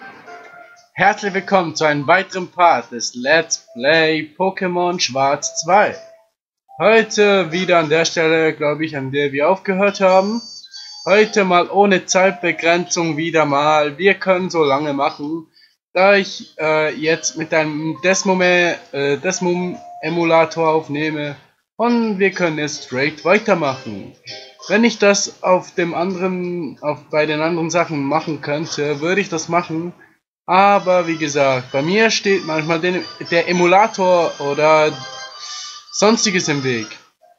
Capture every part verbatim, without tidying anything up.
Herzlich willkommen zu einem weiteren Part des Let's Play Pokémon Schwarz zwei. Heute wieder an der Stelle, glaube ich, an der wir aufgehört haben. Heute mal ohne Zeitbegrenzung wieder mal. Wir können so lange machen, da ich äh, jetzt mit einem Desmom, äh, Desmom Emulator aufnehme und wir können jetzt straight weitermachen. Wenn ich das auf dem anderen, auf bei den anderen Sachen machen könnte, würde ich das machen. Aber wie gesagt, bei mir steht manchmal den, der Emulator oder sonstiges im Weg.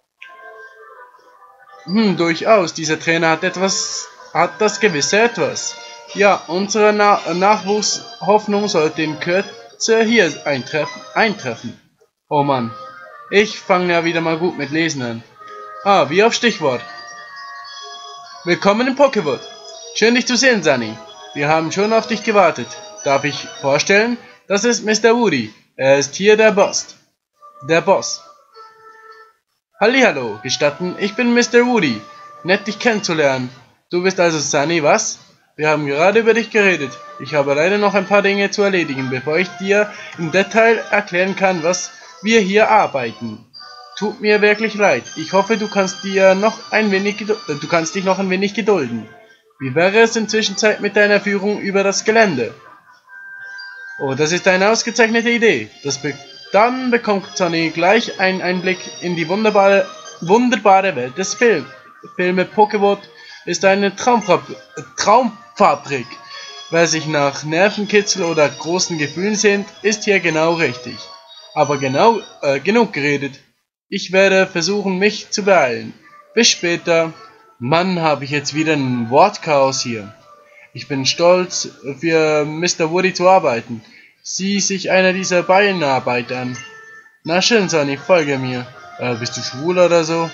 Hm, durchaus, dieser Trainer hat etwas, hat das gewisse Etwas. Ja, unsere Na Nachwuchshoffnung sollte in Kürze hier eintreffen, eintreffen. Oh Mann, ich fange ja wieder mal gut mit Lesen an. Ah, wie auf Stichwort. Willkommen im Pokéwood. Schön dich zu sehen, Sunny. Wir haben schon auf dich gewartet. Darf ich vorstellen? Das ist Mister Woody. Er ist hier der Boss. Der Boss. Hallihallo, gestatten, ich bin Mister Woody. Nett dich kennenzulernen. Du bist also Sunny, was? Wir haben gerade über dich geredet. Ich habe leider noch ein paar Dinge zu erledigen, bevor ich dir im Detail erklären kann, was wir hier arbeiten. Tut mir wirklich leid. Ich hoffe, du kannst dir noch ein wenig du kannst dich noch ein wenig gedulden. Wie wäre es in Zwischenzeit mit deiner Führung über das Gelände? Oh, das ist eine ausgezeichnete Idee. Das be Dann bekommt Sonny gleich einen Einblick in die wunderbare, wunderbare Welt des Film Filme. Pokéwood ist eine Traumfab Traumfabrik. Wer sich nach Nervenkitzel oder großen Gefühlen sehnt, ist hier genau richtig. Aber genau äh, genug geredet. Ich werde versuchen, mich zu beeilen. Bis später. Mann, habe ich jetzt wieder ein Wortchaos hier. Ich bin stolz, für Mister Woody zu arbeiten. Sieh sich einer dieser Beinarbeit an. Na schön, Sonny, folge mir. Äh, bist du schwul oder so?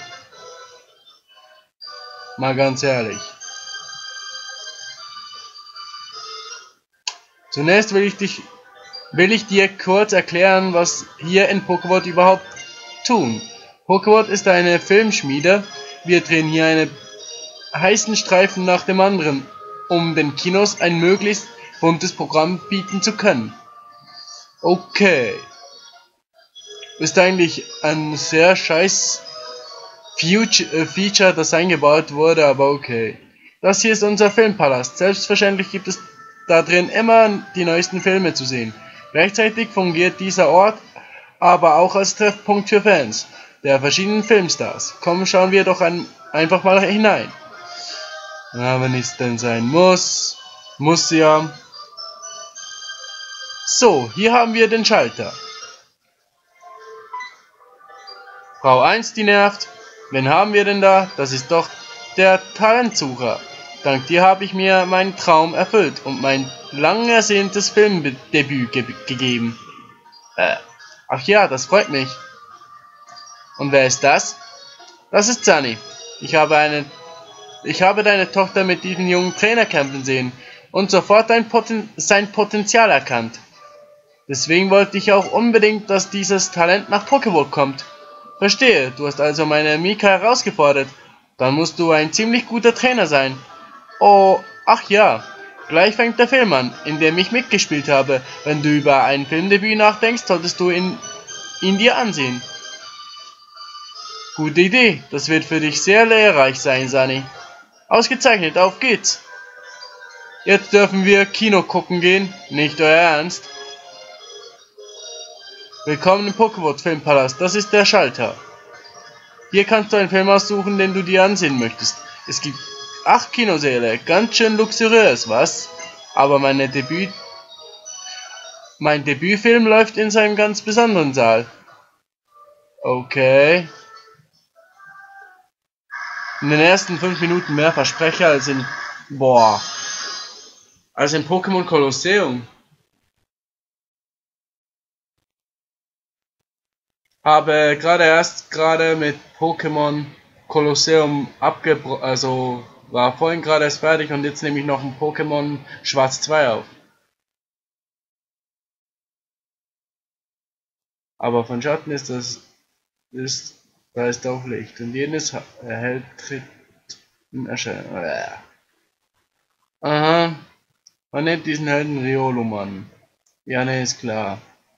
Mal ganz ehrlich. Zunächst will ich dich, will ich dir kurz erklären, was hier in Pokéwood überhaupt tun. Pokéwood ist eine Filmschmiede. Wir drehen hier einen heißen Streifen nach dem anderen, um den Kinos ein möglichst buntes Programm bieten zu können. Okay. Ist eigentlich ein sehr scheiß Future, äh, Feature, das eingebaut wurde, aber okay. Das hier ist unser Filmpalast. Selbstverständlich gibt es da drin immer die neuesten Filme zu sehen. Gleichzeitig fungiert dieser Ort aber auch als Treffpunkt für Fans der verschiedenen Filmstars. Komm, schauen wir doch ein, einfach mal hinein. Ja, wenn es denn sein muss. Muss ja. So, hier haben wir den Schalter. Frau eins, die nervt. Wen haben wir denn da? Das ist doch der Talentsucher. Dank dir habe ich mir meinen Traum erfüllt und mein lang ersehntes Filmdebüt ge gegeben. Äh, ach ja, das freut mich. Und wer ist das? Das ist Sunny. Ich habe eine, ich habe deine Tochter mit diesem jungen Trainer kämpfen sehen und sofort ein Poten sein Potenzial erkannt. Deswegen wollte ich auch unbedingt, dass dieses Talent nach Pokéwood kommt. Verstehe, du hast also meine Mika herausgefordert. Dann musst du ein ziemlich guter Trainer sein. Oh, ach ja. Gleich fängt der Film an, in dem ich mitgespielt habe. Wenn du über ein Filmdebüt nachdenkst, solltest du ihn, ihn dir ansehen. Gute Idee, das wird für dich sehr lehrreich sein, Sunny. Ausgezeichnet, auf geht's. Jetzt dürfen wir Kino gucken gehen, nicht euer Ernst? Willkommen im Pokéwood Filmpalast, das ist der Schalter. Hier kannst du einen Film aussuchen, den du dir ansehen möchtest. Es gibt acht Kinosäle, ganz schön luxuriös, was? Aber meine Debüt... Mein Debütfilm läuft in seinem ganz besonderen Saal. Okay. In den ersten fünf Minuten mehr Versprecher als in... Boah. Als in Pokémon Kolosseum. Habe gerade erst gerade mit Pokémon Kolosseum abgebrochen, also war vorhin gerade erst fertig und jetzt nehme ich noch ein Pokémon Schwarz zwei auf. Aber von Schatten ist das, ist, da ist auch Licht und jedes erhält Tritt in Erscheinung. Aha. Man nennt diesen Helden Riolo, Mann. Ja, ne, ist klar.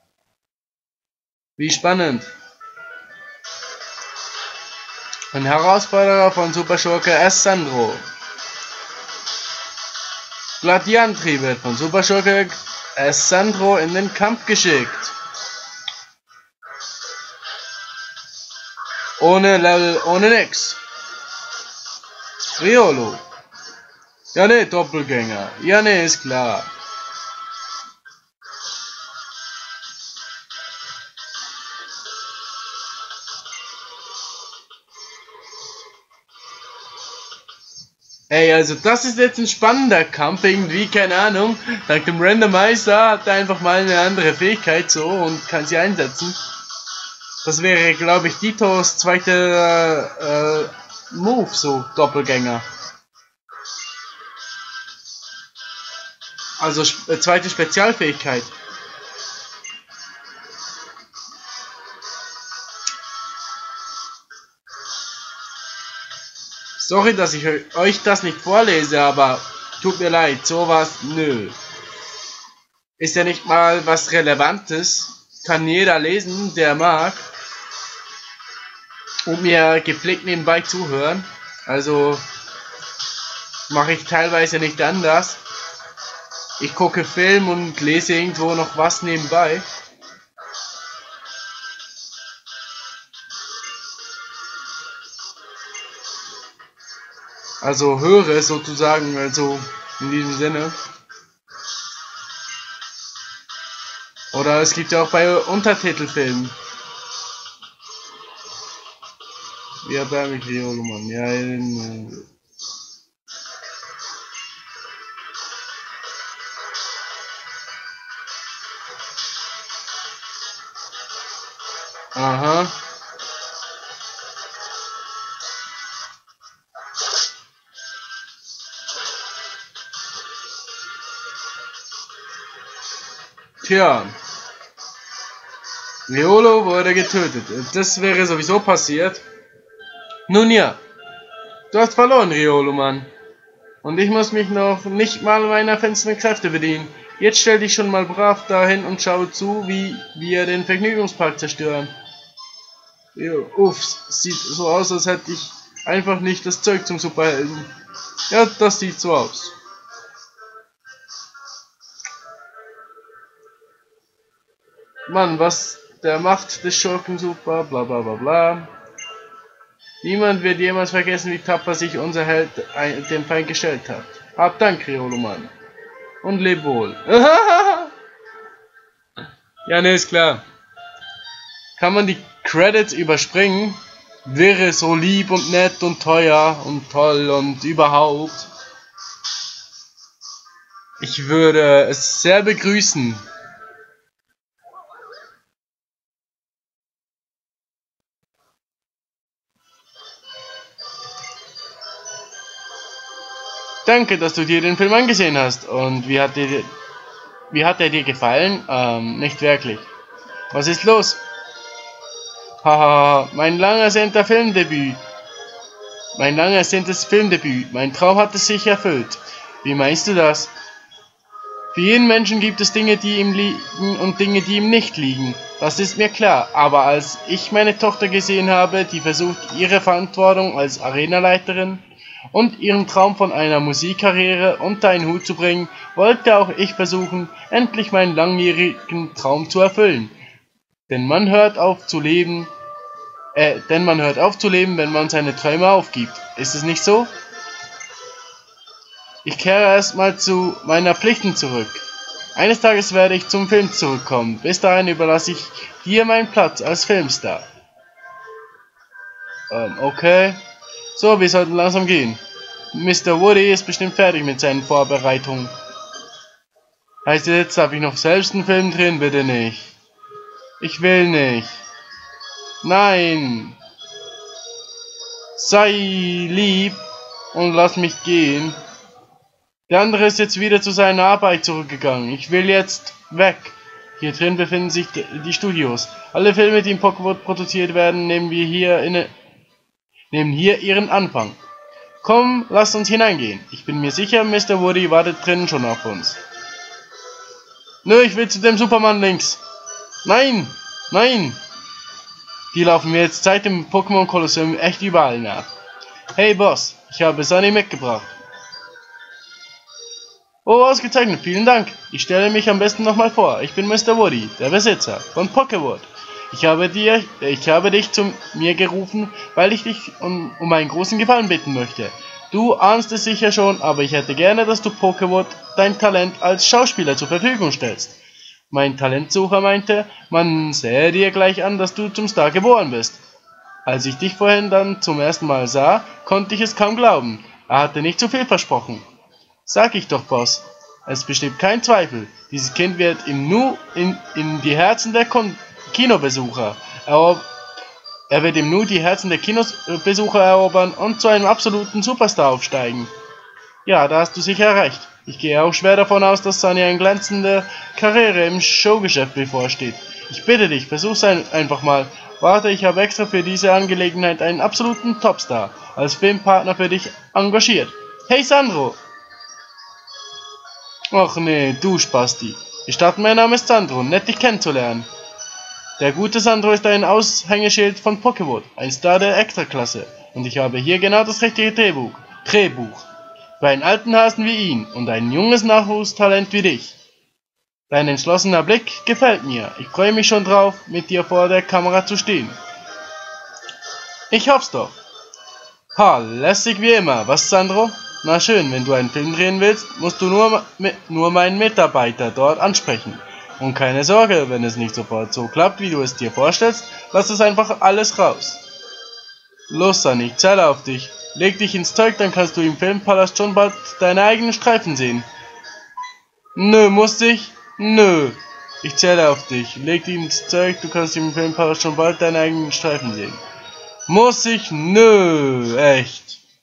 Wie spannend. Ein Herausforderer von Superschurke S. Sandro. Gladiantri wird von Superschurke S. Sandro in den Kampf geschickt. Ohne Level, ohne nix. Riolo. Ja ne, Doppelgänger. Ja ne, ist klar. Ey, also das ist jetzt ein spannender Kampf irgendwie, keine Ahnung. Dank dem Randomizer hat er einfach mal eine andere Fähigkeit so und kann sie einsetzen. Das wäre, glaube ich, Ditos zweiter äh, Move, so Doppelgänger. Also äh, zweite Spezialfähigkeit. Sorry, dass ich euch das nicht vorlese, aber tut mir leid, sowas, nö. Ist ja nicht mal was Relevantes. Kann jeder lesen, der mag. Und mir gepflegt nebenbei zuhören. Also mache ich teilweise nicht anders. Ich gucke Film und lese irgendwo noch was nebenbei. Also höre sozusagen, also in diesem Sinne. Oder es gibt ja auch bei Untertitelfilmen. Ja, bei mich Riolo, Mann. Ja, in, äh Aha. Tja. Riolo wurde getötet. Das wäre sowieso passiert. Nun ja. Du hast verloren, Riolo, Mann. Und ich muss mich noch nicht mal meiner finsteren Kräfte bedienen. Jetzt stell dich schon mal brav dahin und schau zu, wie wir den Vergnügungspark zerstören. Ja, uff, sieht so aus, als hätte ich einfach nicht das Zeug zum Superhelden. Ja, das sieht so aus. Mann, was der Macht des Schurken super, bla bla bla bla. Niemand wird jemals vergessen, wie tapfer sich unser Held dem Feind gestellt hat. Hab Dank, Riolo, Mann. Und leb wohl. Ja, ne, ist klar. Kann man die Credits überspringen? Wäre so lieb und nett und teuer und toll und überhaupt. Ich würde es sehr begrüßen. Danke, dass du dir den Film angesehen hast. Und wie hat dir, wie hat er dir gefallen? Ähm, nicht wirklich. Was ist los? Haha, mein lang ersehnter Filmdebüt. Mein lang ersehntes Filmdebüt. Mein Traum hat es sich erfüllt. Wie meinst du das? Für jeden Menschen gibt es Dinge, die ihm liegen und Dinge, die ihm nicht liegen. Das ist mir klar. Aber als ich meine Tochter gesehen habe, die versucht, ihre Verantwortung als Arenaleiterin und ihren Traum von einer Musikkarriere unter einen Hut zu bringen, wollte auch ich versuchen, endlich meinen langjährigen Traum zu erfüllen. Denn man hört auf zu leben, äh, denn man hört auf zu leben, wenn man seine Träume aufgibt. Ist es nicht so? Ich kehre erstmal zu meiner Pflichten zurück. Eines Tages werde ich zum Film zurückkommen. Bis dahin überlasse ich dir meinen Platz als Filmstar. Ähm, okay. So, wir sollten langsam gehen. Mister Woody ist bestimmt fertig mit seinen Vorbereitungen. Heißt jetzt, darf ich noch selbst einen Film drehen? Bitte nicht. Ich will nicht. Nein. Sei lieb und lass mich gehen. Der andere ist jetzt wieder zu seiner Arbeit zurückgegangen. Ich will jetzt weg. Hier drin befinden sich die Studios. Alle Filme, die in Pocketwood produziert werden, nehmen wir hier inne, nehmen hier ihren Anfang. Komm, lass uns hineingehen. Ich bin mir sicher, Mister Woody wartet drinnen schon auf uns. Nö, ich will zu dem Supermann links. Nein, nein. Die laufen mir jetzt seit dem Pokémon Kolosseum echt überall nach. Hey Boss, ich habe Sunny mitgebracht. Oh, ausgezeichnet, vielen Dank. Ich stelle mich am besten nochmal vor. Ich bin Mister Woody, der Besitzer von Pokéwood. Ich habe dir, ich habe dich zu mir gerufen, weil ich dich um, um einen großen Gefallen bitten möchte. Du ahnst es sicher schon, aber ich hätte gerne, dass du Pokéwood dein Talent als Schauspieler zur Verfügung stellst. Mein Talentsucher meinte, man sähe dir gleich an, dass du zum Star geboren bist. Als ich dich vorhin dann zum ersten Mal sah, konnte ich es kaum glauben. Er hatte nicht zu viel versprochen. Sag ich doch, Boss. Es besteht kein Zweifel. Dieses Kind wird im Nu in, in die Herzen der Kon Kinobesucher erobern. Er wird im Nu die Herzen der Kinobesucher erobern und zu einem absoluten Superstar aufsteigen. Ja, da hast du sicher recht. Ich gehe auch schwer davon aus, dass Sunny eine glänzende Karriere im Showgeschäft bevorsteht. Ich bitte dich, versuch's ein einfach mal. Warte, ich habe extra für diese Angelegenheit einen absoluten Topstar als Filmpartner für dich engagiert. Hey Sandro! Och nee, du Spasti. Gestatten, mein Name ist Sandro, nett dich kennenzulernen. Der gute Sandro ist ein Aushängeschild von Pokéwood, ein Star der Extraklasse. Und ich habe hier genau das richtige Drehbuch. Drehbuch. Für einen alten Hasen wie ihn und ein junges Nachwuchstalent wie dich. Dein entschlossener Blick gefällt mir. Ich freue mich schon drauf, mit dir vor der Kamera zu stehen. Ich hoff's doch. Ha, lässig wie immer, was Sandro? Na schön, wenn du einen Film drehen willst, musst du nur, nur meinen Mitarbeiter dort ansprechen. Und keine Sorge, wenn es nicht sofort so klappt, wie du es dir vorstellst, lass es einfach alles raus. Los, Sunny, ich zähle auf dich. Leg dich ins Zeug, dann kannst du im Filmpalast schon bald deine eigenen Streifen sehen. Nö, muss ich? Nö. Ich zähle auf dich. Leg dich ins Zeug, du kannst im Filmpalast schon bald deine eigenen Streifen sehen. Muss ich? Nö. Echt.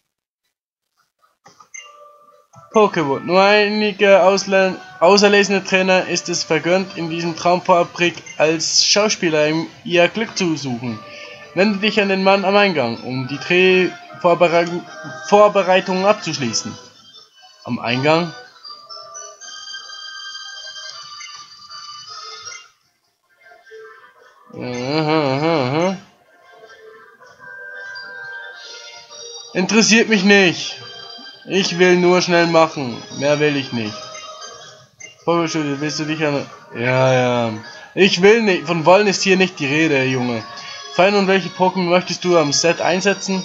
Pokéwood. Nur einige Ausle auserlesene Trainer ist es vergönnt, in diesem Traumfabrik als Schauspieler ihr Glück zu suchen. Wende dich an den Mann am Eingang, um die Drehvorbereitungen abzuschließen. Am Eingang? Aha, aha, aha. Interessiert mich nicht. Ich will nur schnell machen. Mehr will ich nicht. Vogelschule, willst du dich an... Ja, ja. Ich will nicht. Von wollen ist hier nicht die Rede, Junge. Fein, und welche Pokémon möchtest du am Set einsetzen?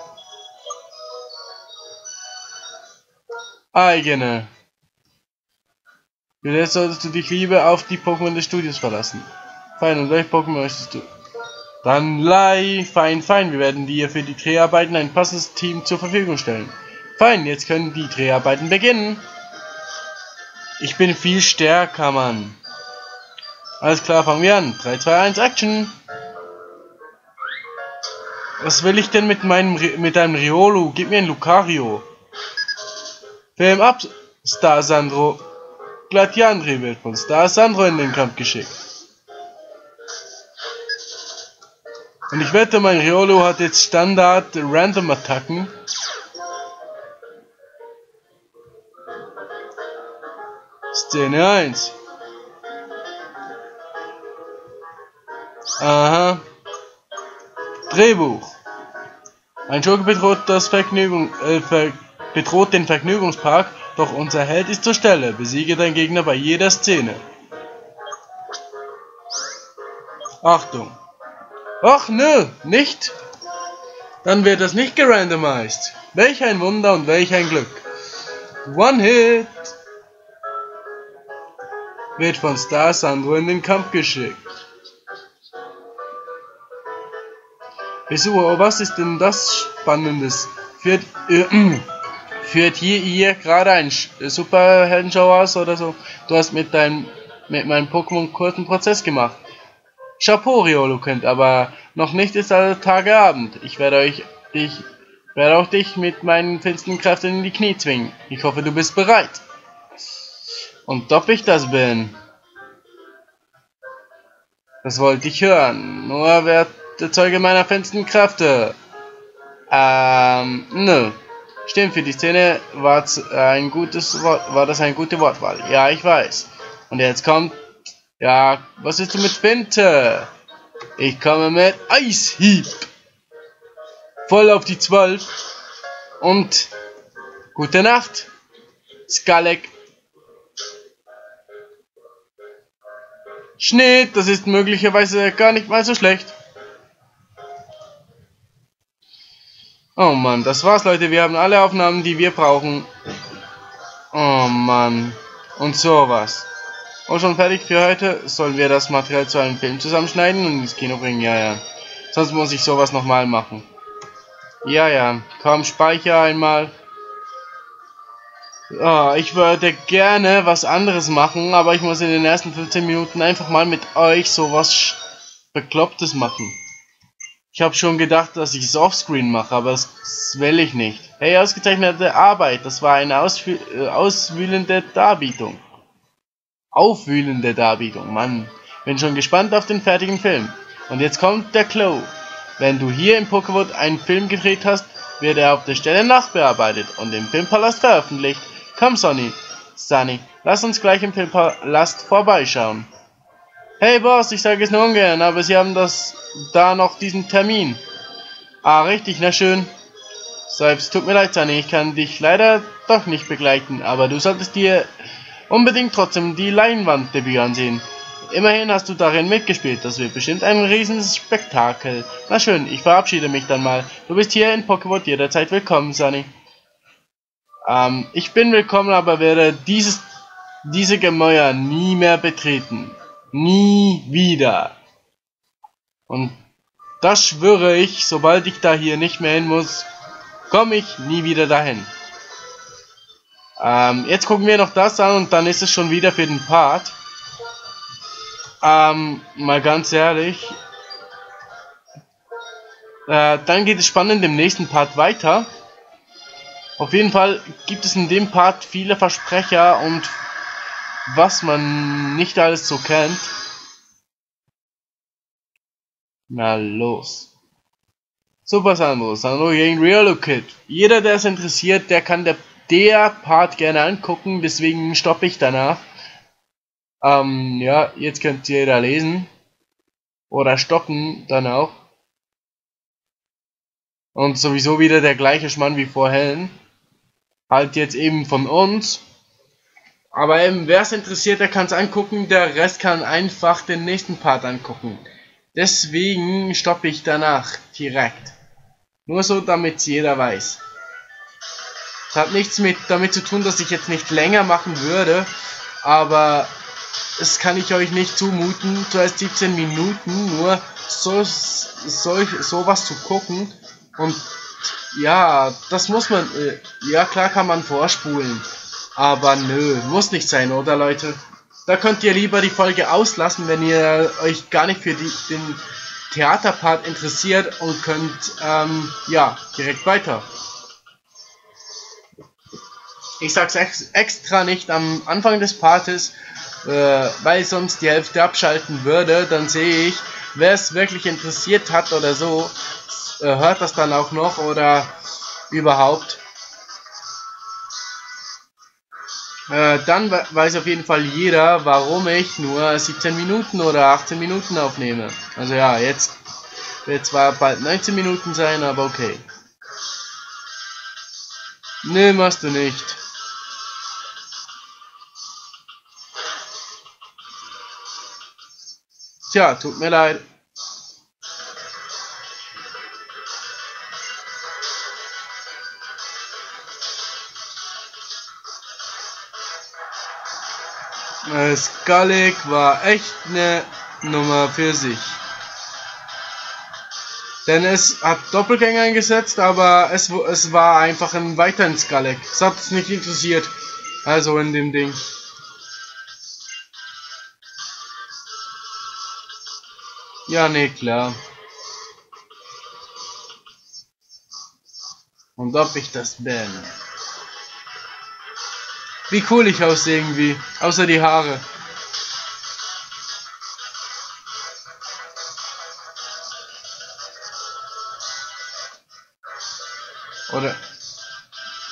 Eigene. Jetzt solltest du dich lieber auf die Pokémon des Studios verlassen. Fein, und welche Pokémon möchtest du? Dann Lei. Fein, fein. Wir werden dir für die Dreharbeiten ein passendes Team zur Verfügung stellen. Fein, jetzt können die Dreharbeiten beginnen. Ich bin viel stärker, Mann. Alles klar, fangen wir an. drei, zwei, eins, Action! Was will ich denn mit meinem mit deinem Riolu? Gib mir ein Lucario. Film ab, Star Sandro. Gladiandre wird von Star Sandro in den Kampf geschickt. Und ich wette, mein Riolu hat jetzt Standard Random Attacken. Szene eins. Aha. Drehbuch. Ein Schurke bedroht das Vergnügung, äh, ver bedroht den Vergnügungspark, doch unser Held ist zur Stelle. Besiege deinen Gegner bei jeder Szene. Achtung. Ach nö, nicht? Dann wird das nicht gerandomized. Welch ein Wunder und welch ein Glück. One Hit. Wird von Star Sandro in den Kampf geschickt. Besucher, was ist denn das Spannendes? Führt, äh, führt hier ihr gerade einen Superhelden-Show aus oder so? Du hast mit deinem mit meinem Pokémon kurzen Prozess gemacht. Chapeau, Riolu könnt, aber noch nicht ist aller Tage Abend. Ich werde euch dich werde auch dich mit meinen finsteren Kräften in die Knie zwingen. Ich hoffe, du bist bereit. Und ob ich das bin? Das wollte ich hören. Nur wer der Zeuge meiner finsteren Kräfte? Ähm, nö. Stimmt, für die Szene war's ein gutes Wort, war das eine gute Wortwahl. Ja, ich weiß. Und jetzt kommt... Ja, was ist du mit Finte? Ich komme mit Eishieb. Voll auf die zwölf. Und... Gute Nacht, Skalek. Schnitt, das ist möglicherweise gar nicht mal so schlecht. Oh Mann, das war's, Leute. Wir haben alle Aufnahmen, die wir brauchen. Oh Mann. Und sowas. Und schon fertig für heute. Sollen wir das Material zu einem Film zusammenschneiden und ins Kino bringen? Ja, ja. Sonst muss ich sowas nochmal machen. Ja, ja. Komm, speicher einmal. Oh, ich würde gerne was anderes machen, aber ich muss in den ersten fünfzehn Minuten einfach mal mit euch sowas Beklopptes machen. Ich habe schon gedacht, dass ich es offscreen mache, aber das will ich nicht. Hey, ausgezeichnete Arbeit, das war eine ausfü äh, auswühlende Darbietung. Aufwühlende Darbietung, Mann. Bin schon gespannt auf den fertigen Film. Und jetzt kommt der Clou. Wenn du hier in Pokéwood einen Film gedreht hast, wird er auf der Stelle nachbearbeitet und im Filmpalast veröffentlicht. Komm, Sonny. Sunny, lass uns gleich im Filmpalast vorbeischauen. Hey Boss, ich sage es nur ungern, aber Sie haben das da noch diesen Termin. Ah, richtig, na schön. Selbst tut mir leid, Sunny, ich kann dich leider doch nicht begleiten, aber du solltest dir unbedingt trotzdem die Leinwanddebüt ansehen. Immerhin hast du darin mitgespielt, das wird bestimmt ein Riesenspektakel. Na schön, ich verabschiede mich dann mal. Du bist hier in Pokéwood jederzeit willkommen, Sunny. Ähm, ich bin willkommen, aber werde dieses, diese Gemäuer nie mehr betreten. Nie wieder. Und das schwöre ich, sobald ich da hier nicht mehr hin muss, komme ich nie wieder dahin. Ähm, jetzt gucken wir noch das an und dann ist es schon wieder für den Part. Ähm, mal ganz ehrlich. Äh, dann geht es spannend im nächsten Part weiter. Auf jeden Fall gibt es in dem Part viele Versprecher und was man nicht alles so kennt. Na los. Super Sandro, Sandro gegen Riolukid. Jeder, der es interessiert, der kann der, der Part gerne angucken, deswegen stoppe ich danach. Ähm, ja, jetzt könnt ihr da lesen. Oder stoppen dann auch. Und sowieso wieder der gleiche Schmann wie vorhin. Halt jetzt eben von uns. Aber eben, wer es interessiert, der kann es angucken. Der Rest kann einfach den nächsten Part angucken. Deswegen stoppe ich danach direkt. Nur so, damit jeder weiß. Das hat nichts mit damit zu tun, dass ich jetzt nicht länger machen würde. Aber das kann ich euch nicht zumuten. Zuerst siebzehn Minuten nur so, so, sowas zu gucken. Und ja, das muss man, äh, ja klar kann man vorspulen, aber nö, muss nicht sein, oder Leute? Da könnt ihr lieber die Folge auslassen, wenn ihr euch gar nicht für die, den Theaterpart interessiert und könnt, ähm, ja, direkt weiter. Ich sag's ex extra nicht am Anfang des Partes, äh, weil sonst die Hälfte abschalten würde, dann sehe ich, wer es wirklich interessiert hat oder so, hört das dann auch noch oder überhaupt. Äh, dann weiß auf jeden Fall jeder, warum ich nur siebzehn Minuten oder achtzehn Minuten aufnehme. Also ja, jetzt wird zwar bald neunzehn Minuten sein, aber okay. Nee, machst du nicht. Tja, tut mir leid. Skalek war echt eine Nummer für sich. Denn es hat Doppelgänger eingesetzt, aber es, es war einfach ein weiterer Skalek. Das hat es nicht interessiert. Also in dem Ding. Ja, nee, klar. Und ob ich das bin. Wie cool ich aussehe irgendwie. Außer die Haare. Oder...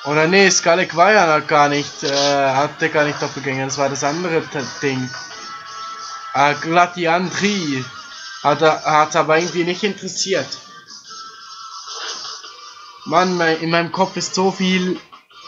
Oder nee, Scarlet war ja noch gar nicht, äh, hatte gar nicht Doppelgänger, das war das andere Ding. Äh, Gladiantri hat er hat aber irgendwie nicht interessiert. Mann, in meinem Kopf ist so viel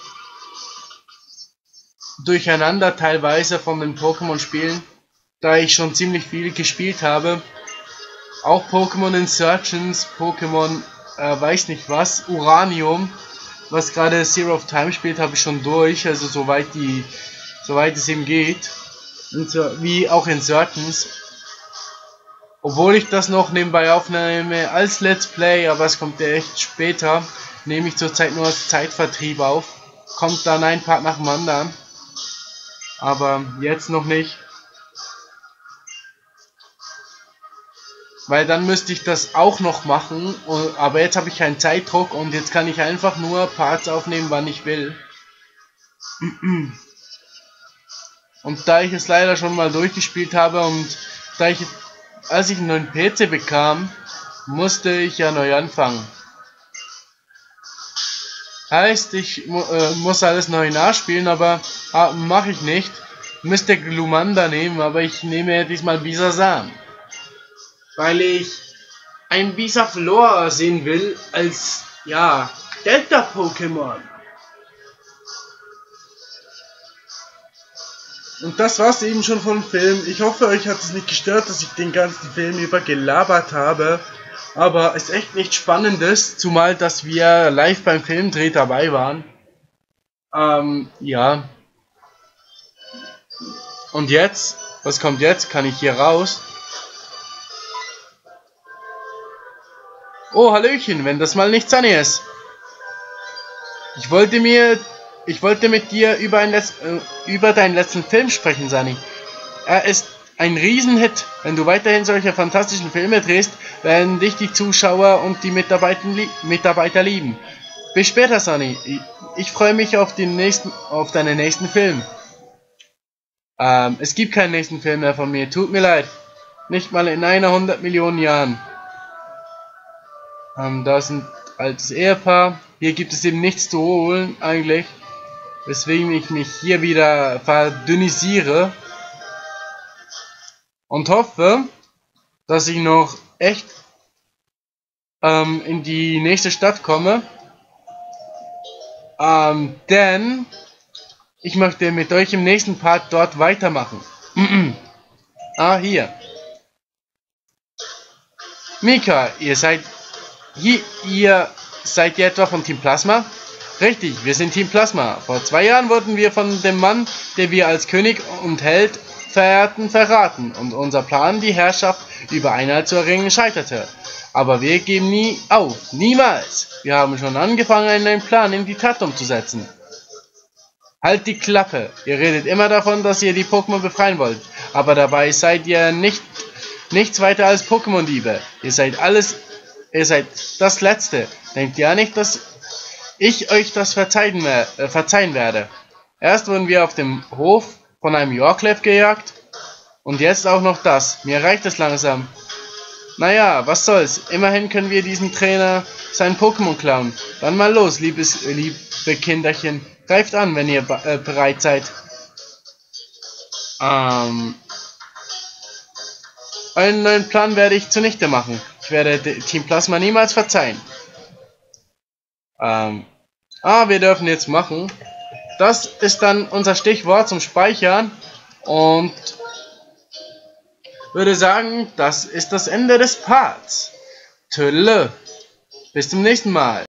durcheinander teilweise von den Pokémon-Spielen, da ich schon ziemlich viel gespielt habe. Auch Pokémon Insurgents, Pokémon, äh, weiß nicht was, Uranium, was gerade Zero of Time spielt, habe ich schon durch, also soweit die, soweit es eben geht. Und so, wie auch Insurgents. Obwohl ich das noch nebenbei aufnehme als Let's Play, aber es kommt ja echt später, nehme ich zurzeit nur als Zeitvertrieb auf. Kommt dann ein Part nach dem anderen. Aber jetzt noch nicht. Weil dann müsste ich das auch noch machen, aber jetzt habe ich keinen Zeitdruck und jetzt kann ich einfach nur Parts aufnehmen, wann ich will. Und da ich es leider schon mal durchgespielt habe und da ich, als ich einen neuen P C bekam, musste ich ja neu anfangen. Heißt, ich mu äh, muss alles neu nachspielen, aber ah, mache ich nicht. Müsste Glumanda nehmen, aber ich nehme diesmal Bisasam. Weil ich ein Bisaflor sehen will als, ja, Delta-Pokémon. Und das war's eben schon vom Film. Ich hoffe, euch hat es nicht gestört, dass ich den ganzen Film über gelabert habe. Aber es ist echt nichts Spannendes, zumal dass wir live beim Filmdreh dabei waren. Ähm, ja. Und jetzt? Was kommt jetzt? Kann ich hier raus? Oh, Hallöchen, wenn das mal nicht Sunny ist. Ich wollte mir... Ich wollte mit dir über, ein Letz, äh, über deinen letzten Film sprechen, Sunny. Er ist ein Riesenhit. Wenn du weiterhin solche fantastischen Filme drehst, werden dich die Zuschauer und die Mitarbeiter, li Mitarbeiter lieben. Bis später, Sunny. Ich, ich freue mich auf, den nächsten, auf deinen nächsten Film. Ähm, es gibt keinen nächsten Film mehr von mir. Tut mir leid. Nicht mal in einer hundert Millionen Jahren. Ähm, da ist ein altes Ehepaar. Hier gibt es eben nichts zu holen, eigentlich. Weswegen ich mich hier wieder verdünnisiere. Und hoffe, dass ich noch echt ähm, in die nächste Stadt komme. Ähm, denn ich möchte mit euch im nächsten Part dort weitermachen. Ah, hier. Mika, ihr seid hier, ihr seid ihr etwa von Team Plasma? Richtig, wir sind Team Plasma. Vor zwei Jahren wurden wir von dem Mann, den wir als König und Held verehrten, verraten und unser Plan, die Herrschaft über Einheit zu erringen, scheiterte. Aber wir geben nie auf, niemals. Wir haben schon angefangen, einen Plan in die Tat umzusetzen. Halt die Klappe, ihr redet immer davon, dass ihr die Pokémon befreien wollt, aber dabei seid ihr nicht nichts weiter als Pokémon-Diebe. Ihr seid alles, ihr seid das Letzte. Denkt ja nicht, dass ich euch das verzeihen, äh, verzeihen werde. Erst wurden wir auf dem Hof von einem Yorklef gejagt und jetzt auch noch das. Mir reicht es langsam. Naja, was soll's. Immerhin können wir diesen Trainer sein Pokémon klauen. Dann mal los, liebes, liebe Kinderchen. Greift an, wenn ihr äh, bereit seid. Ähm, einen neuen Plan werde ich zunichte machen. Ich werde Team Plasma niemals verzeihen. Ähm, ah, wir dürfen jetzt machen. Das ist dann unser Stichwort zum Speichern. Und würde sagen, das ist das Ende des Parts. Tschüss. Bis zum nächsten Mal.